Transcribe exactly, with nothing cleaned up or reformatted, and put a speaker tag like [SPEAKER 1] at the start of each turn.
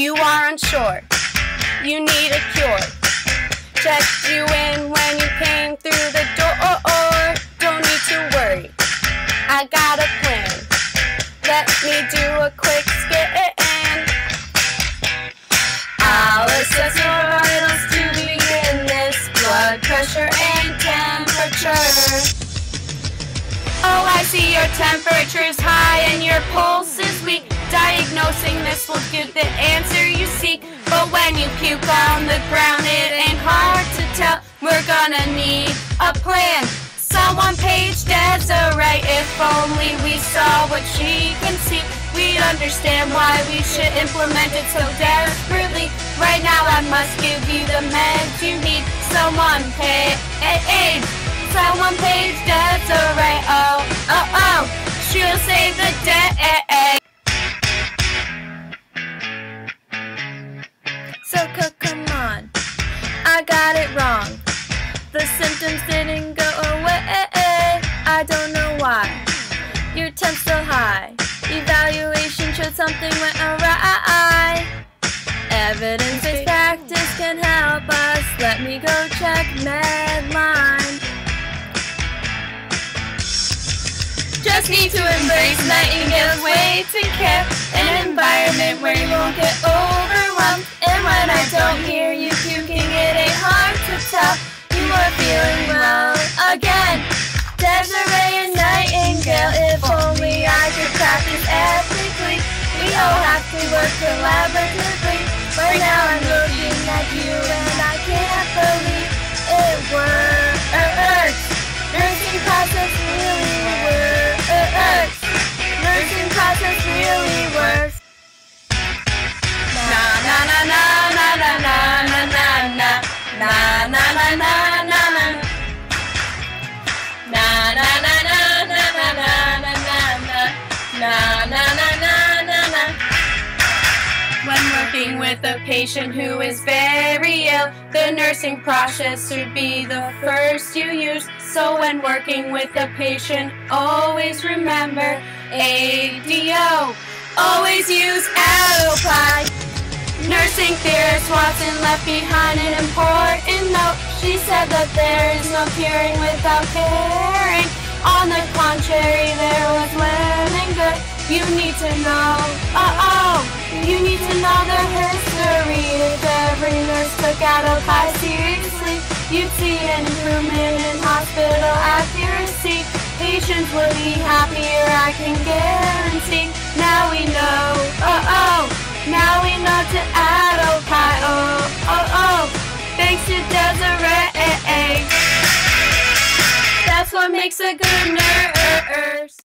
[SPEAKER 1] You are unsure, you need a cure. Checked you in when you came through the door. Don't need to worry, I got a plan. Let me do a quick scan. I'll assess your vitals to begin this. Blood pressure and temperature. Oh, I see your temperature's high and your pulse is weak. Diagnosing this will give the answer you seek. But when you puke on the ground, it ain't hard to tell. We're gonna need a plan. Someone page Desiree. If only we saw what she can see, we'd understand why we should implement it so desperately. Right now I must give you the meds you need. Someone page, someone page Desiree. Oh, oh, oh, she'll save the day. So come on, I got it wrong. The symptoms didn't go away. I don't know why. Your temp's still high. Evaluation showed something went awry. Evidence-based practice can help us. Let me go check Medline. Just need to embrace Nightingale's way to care. An environment where you won't get overwhelmed. And when I don't hear you puking, it ain't hard to tell you are feeling well again. Desiree and Nightingale, if only I could practice ethically. We all have to work collaboratively. Right now I'm looking at you and I can't believe it works. Nursing process really works. Nursing process really works. Na na na na na na na na na na na na na na na. Na na na na na na na na na na na na na. When working with a patient who is very ill, the nursing process should be the first you use. So when working with a patient, always remember A D O. Always use awry-eye-eye. Nursing theorist Watson left behind an important note. She said that there is no curing without caring. On the contrary, there was learning good. You need to know, uh-oh, you need to know the history. If every nurse took awry-eye-eye seriously, you'd see an improvement in hospital accuracy. Patients would be happier, I can guarantee. Now we know, uh-oh, now we know to add awry-eye-eye, oh, oh, oh. Thanks to Desiree. That's what makes a good nurse.